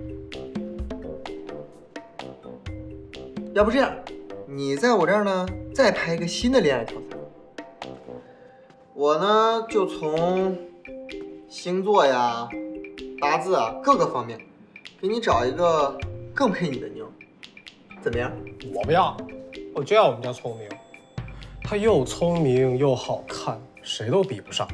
要不这样，你在我这儿呢，再拍一个新的恋爱挑战。我呢，就从星座呀、八字啊各个方面，给你找一个更配你的妞，怎么样？ 我不要，我就要我们家聪明，他又聪明又好看，谁都比不上。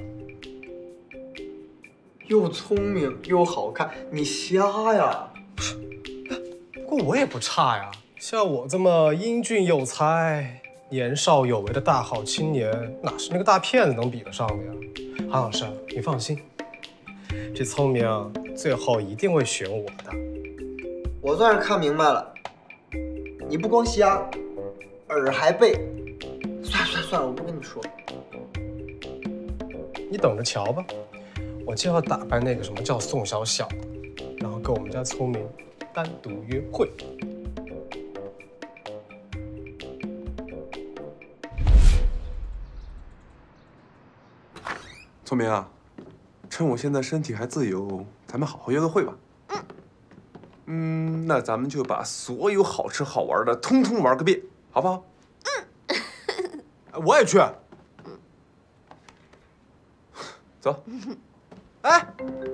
又聪明又好看，你瞎呀？ 不过我也不差呀。像我这么英俊有才、年少有为的大好青年，哪是那个大骗子能比得上的呀？ 韩老师，你放心，这聪明最后一定会选我的。 我算是看明白了，你不光瞎，耳还背。算了算了算了，我不跟你说。 你等着瞧吧，我就要打败那个什么叫宋小小的，然后跟我们家聪明单独约会。 聪明啊，趁我现在身体还自由，咱们好好约个会吧。嗯。嗯，那咱们就把所有好吃好玩的通通玩个遍，好不好？嗯。我也去。走。哎。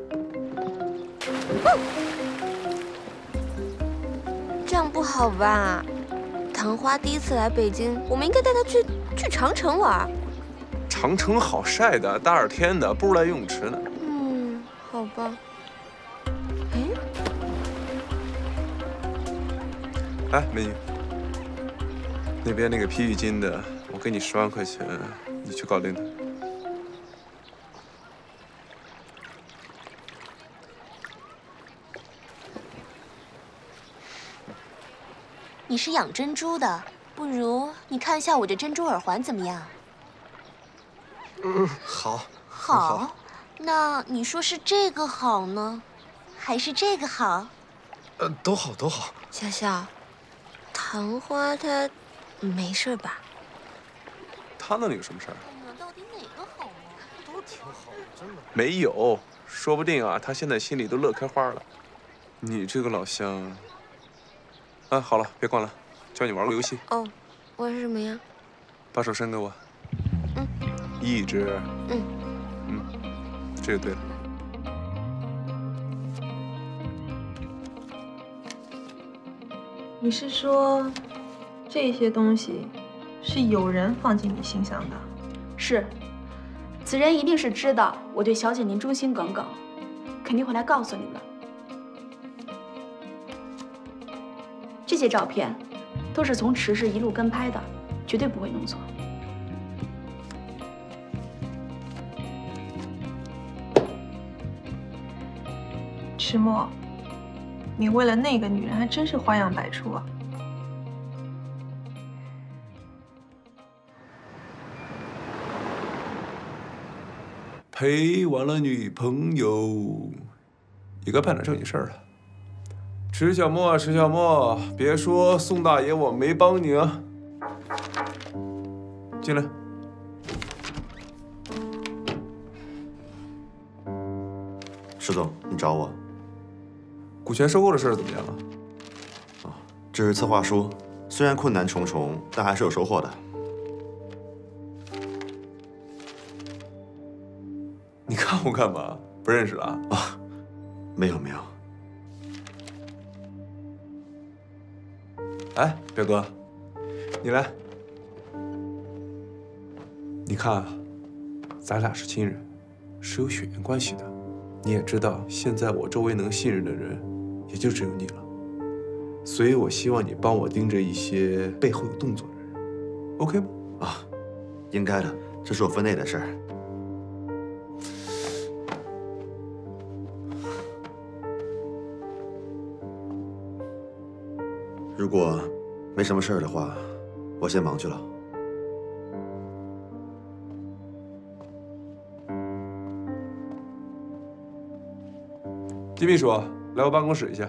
这样不好吧？唐花第一次来北京，我们应该带她去去长城玩。 长城好晒的，大热天的，不如来游泳池呢。 嗯，好吧。哎， 哎，美女，那边那个披浴巾的，我给你十万块钱，你去搞定他。 你是养珍珠的，不如你看一下我这珍珠耳环怎么样？ 嗯，好。 好，那你说是这个好呢，还是这个好？ 呃，都好，都好。 小小，唐花她没事吧？ 他那里有什么事儿？ 到底哪个好呢？ 都挺好，真的。 没有，说不定啊，他现在心里都乐开花了。你这个老乡。啊，好了，别管了，教你玩个游戏。 哦，玩什么呀？ 把手伸给我。 嗯。 一只。 嗯。 嗯，这就对了。 你是说，这些东西是有人放进你信箱的？ 是，此人一定是知道我对小姐您忠心耿耿，肯定会来告诉你们。这些照片都是从池氏一路跟拍的，绝对不会弄错。 池墨，你为了那个女人还真是花样百出啊！ 陪完了女朋友，也该办点正经事儿了。池小沫，池小沫，别说宋大爷我没帮你啊！进来。 石总，你找我？ 股权收购的事儿怎么样了？ 啊，这是策划书，虽然困难重重，但还是有收获的。 你看我干嘛？不认识了啊？ 啊，没有没有。 哎，表哥，你来。你看啊，咱俩是亲人，是有血缘关系的。你也知道，现在我周围能信任的人，也就只有你了。所以我希望你帮我盯着一些背后有动作的人 ，OK 吗？ 啊，应该的，这是我分内的事儿。如果没什么事儿的话，我先忙去了。 金秘书，来我办公室一下。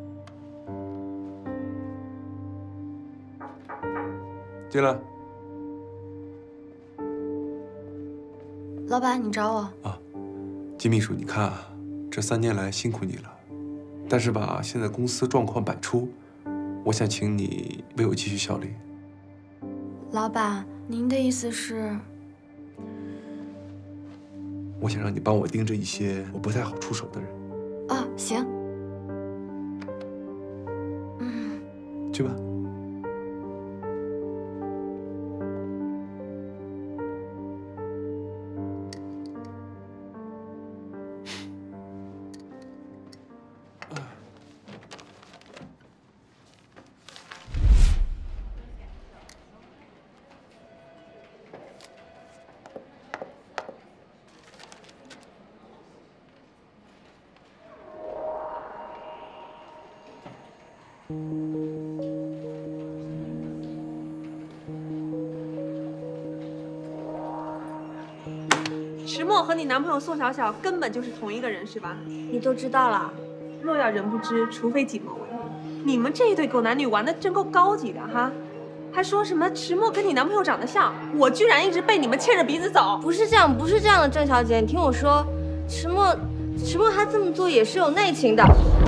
进来。 老板，你找我？ 啊，金秘书，你看啊，这三年来辛苦你了，但是吧，现在公司状况百出，我想请你为我继续效力。 老板，您的意思是？ 我想让你帮我盯着一些我不太好出手的人。 啊，行。 嗯，去吧。 石墨和你男朋友宋小小根本就是同一个人，是吧？ 你都知道了。 若要人不知，除非己莫为。你们这一对狗男女玩的真够高级的哈！还说什么石墨跟你男朋友长得像，我居然一直被你们牵着鼻子走。 不是这样，不是这样的，郑小姐，你听我说，石墨，石墨他这么做也是有内情的。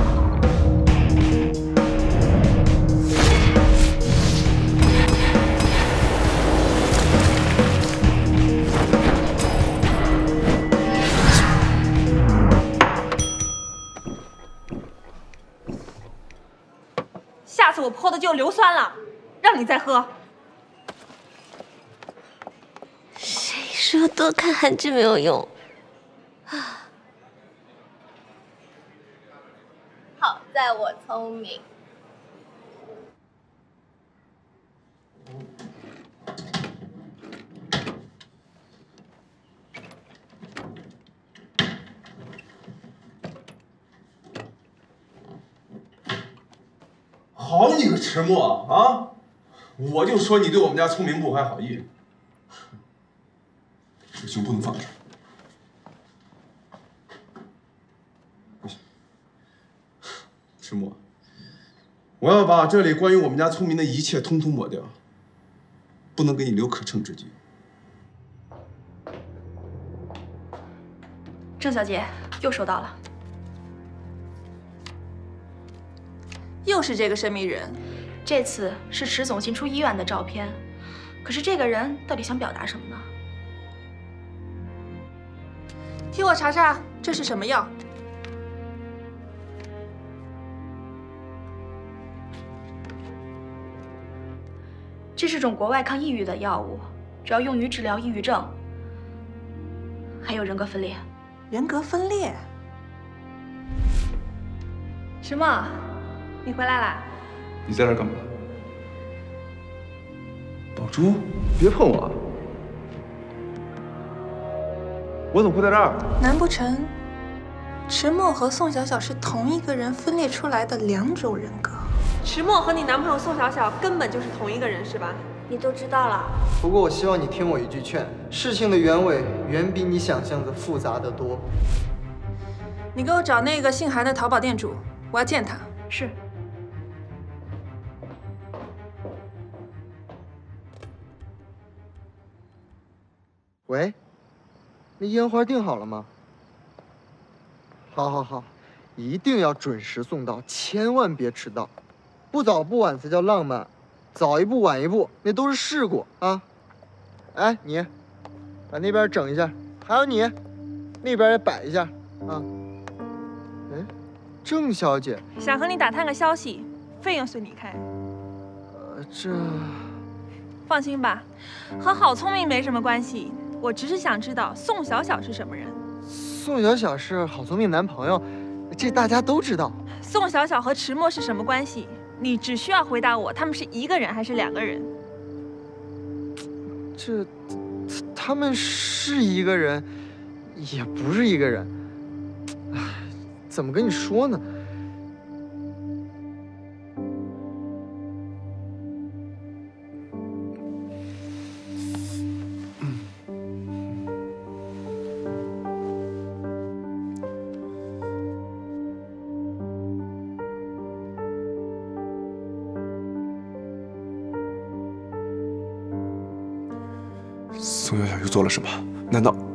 下次我泼的就硫酸了，让你再喝。 谁说多看韩剧没有用？啊！好在我聪明。 好你个迟墨啊！我就说你对我们家聪明不怀好意。这熊不能放这儿。不行，迟墨，我要把这里关于我们家聪明的一切通通抹掉，不能给你留可乘之机。 郑小姐，又收到了。 又是这个神秘人， 这次是池总新出医院的照片，可是这个人到底想表达什么呢？ 替我查查这是什么药。 这是种国外抗抑郁的药物，主要用于治疗抑郁症，还有人格分裂。 人格分裂？石墨。你回来啦？ 你在这干嘛？宝珠，别碰我！我怎么会在这儿？ 难不成池墨和宋小小是同一个人分裂出来的两种人格？ 池墨和你男朋友宋小小根本就是同一个人，是吧？ 你都知道了。 不过我希望你听我一句劝，事情的原委远比你想象的复杂得多。 你给我找那个姓韩的淘宝店主，我要见他。 是。 喂，那烟花订好了吗？好，好，好，一定要准时送到，千万别迟到，不早不晚才叫浪漫，早一步晚一步那都是事故啊！哎，你把那边整一下，还有你那边也摆一下啊！哎，郑小姐想和你打探个消息，费用随你开。 呃，这放心吧，和好聪明没什么关系。我只是想知道宋小小是什么人。 宋小小是好聪明男朋友，这大家都知道。 宋小小和池墨是什么关系？你只需要回答我，他们是一个人还是两个人？ 这，他们是一个人，也不是一个人。唉，怎么跟你说呢？ 宋小小又做了什么？难道？